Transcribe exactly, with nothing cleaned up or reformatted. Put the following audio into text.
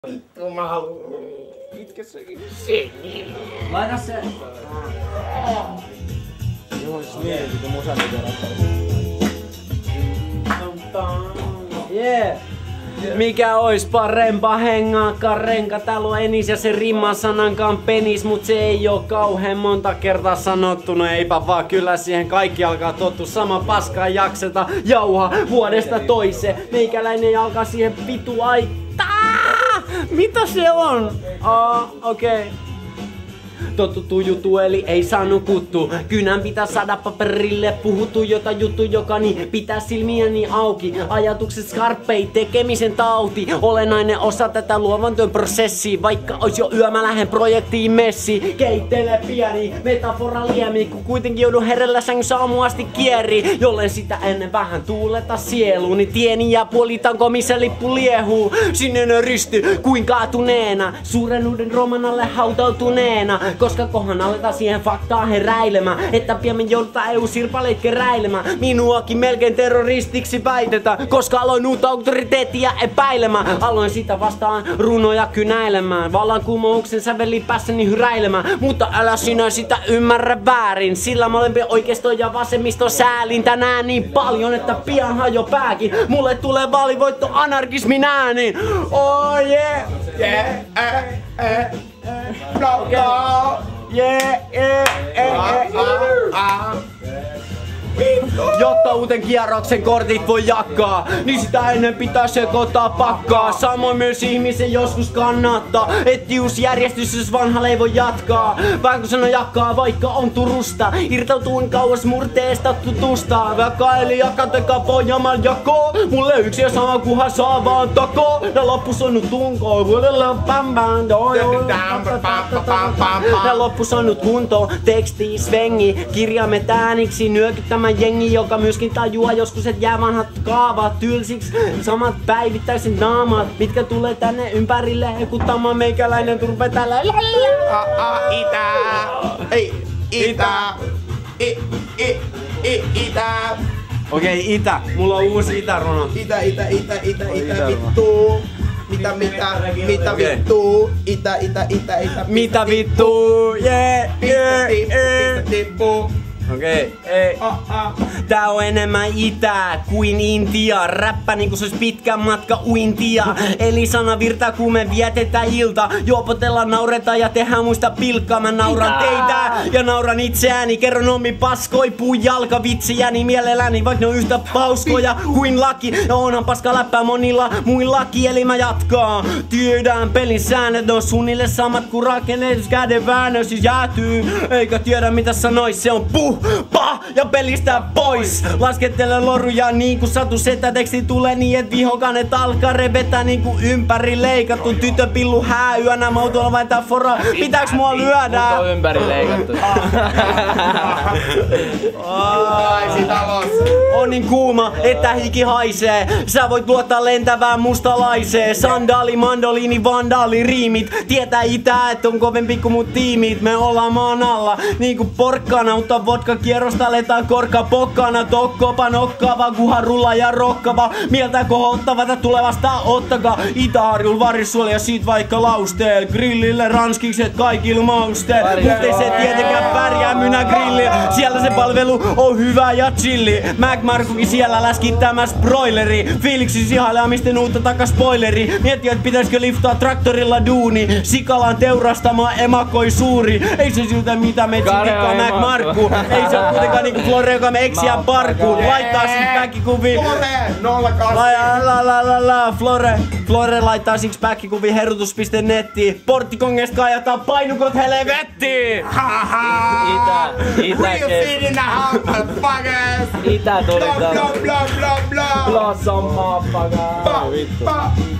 Vittu mä haluun. Mitkä sekin? Seni. Laita se. Joo, siis mieti, kun musavideolla. Yeah. Mikä ois parempa hengaa renka? Täällä on enis ja se rimma sanankaan penis, mut se ei oo kauhean monta kertaa sanottu. No eipä vaan, kyllä siihen kaikki alkaa tottua. Sama paskaa jakseta jauha vuodesta toiseen. Meikäläinen alkaa siihen vitu aittaa. Mitä se on? Ah, okei. Okay. Totuttu juttu eli ei saa nukuttu. Kynän pitää saada paperille puhuttu jota juttu joka niin pitää silmiäni auki. Ajatukset skarppei tekemisen tauti. Olennainen osa tätä luovan työn prosessia. Vaikka ois jo yö mä lähden projektiin messi. Keittele pieni metafora liemi. Kun kuitenkin joudun herellä sängyssä aamuasti kieri. Jollen sitä ennen vähän tuuleta sieluuni. Tieni ja puolitanko missä lippu liehuu. Sininen risti kuin kaatuneena. Suuren uuden roman alle hautautuneena. Koska kohan aletaan siihen faktaan heräilemään. Että pian joudutaan E U-sirpaleet keräilemään. Minuakin melkein terroristiksi väitetään. Koska aloin uutta auktoriteettia epäilemään. Aloin sitä vastaan runoja kynäilemään. Vallankumouksen säveli päässäni hyräilemään. Mutta älä sinä sitä ymmärrä väärin. Sillä molempia oikeisto ja vasemmisto säälin tänään niin paljon, että pian hajo pääkin. Mulle tulee vaalivoitto anarkismin ääniin. Oh yeah! Yeah, eh, eh, eh. No, Okay. no. Yeah, yeah, yeah, yeah. Ah, ah. Jotta uuden kierroksen kortit voi jakaa, niin sitä ennen pitää sekoittaa pakkaa. Samoin myös ihmisen joskus kannattaa etiusjärjestys, jos vanha ei voi jatkaa. Vähän kun sana jakaa, vaikka on Turusta, irtautuin kauas murteesta tutusta. Vaikka eli jakateka pojamal jakoo, mulle yksi ja sama kuhan saa vaan takoo. Ja loppusonnut tunkoo, vuodella pam pam doi. Ja loppusonnut kuntoon, teksti svengi, kirjaimet ääniksi nyökyttämään jengi, joka myöskin tajuaa joskus, et jää vanhat kaavat tylsiksi. Samat päivittäiset naamat, mitkä tulee tänne ympärille hekuttamaan meikäläinen turpe täällä. Ah, ah, itä. Ei, itä. I, i, i, itä. Okei, okay, itä. Mulla on uusi itä-runo. Itä, itä, itä, itä, itä, vittu. Mitä, mitä, mitä vittu. Itä, itä, itä, itä. Mitä vittu? Yeah, yeah, yeah. Tippu. Okei, okay, ei. Ah, ah. Tää on enemmän itää kuin Intia. Räppä niinku se ois pitkä matka uintia. Eli sana virtaa kun me vietetään ilta. Juopotellaan, nauretaan ja tehdään muista pilkkaa. Mä nauran teitä ja nauran itseäni. Kerron omi paskoi puun jalkavitsiäni mielelläni. Vaikka ne on yhtä pauskoja kuin laki. Ja onhan paska läppää monilla muillakin. Eli mä jatkaa. Tiedään pelin säännöt. Ne on suunnille samat kuin rakennetus. Käden väännös siis jäätyy. Eikä tiedä mitä sanois. Se on puh, pah ja pelistä pois. Laskettele loruja niin kuin satu setä. Teksti tulee niin et vihokanet alkaa revetä niin kuin ympäri leikattu. Tytöpillu hääyönä. Mä oon tuolla vain tää fora. Pitääks mua lyödä? Mut on ympäri leikattu. Taisi talos. On niin kuuma, että hiki haisee. Sä voit luottaa lentävään mustalaiseen. Sandaali, mandoliini, vandaali, riimit. Tietää itää, et on kovempi kuin mut tiimit. Me ollaan maan alla niinku porkkana. Mutta vodka kierrosta aletaan korka pokkana. Tokkopa nokkaava, kuharulla ja rokkava. Mieltä kohottavata tulevasta ottakaa. Itä-Harjul varissuoli ja sit vaikka lausteel. Grillille ranskikset kaikilla mausteel. Mut ei se tietenkään pärjää mynä grilli. Siellä se palvelu on hyvä ja chilli. Mac Markukin siellä läskittämäs broileri. Fiiliksi ihailee misten uutta takas spoileri. Miettii et pitäisikö liftaa traktorilla duuni. Sikalan teurastama emakoi suuri. Ei se siltä mitä metsin tikkaa Mac Markku. Ei se oo kuitenkaan niinku Flore joka me eksiä parkuun. Laittaa siis päkkikuviin. Flore, nolla kaksi. La la la la la Flore. Flore laittaa siksi päkkikuviin herutus piste nettiin. Porttikongesta kaajataan painukot helvettiin. Itä, itä, We feed in the house, motherfuckers. itä tuli Blah, täällä. blah, blah, blah, blah. Blossom motherfucker. Ba, ba.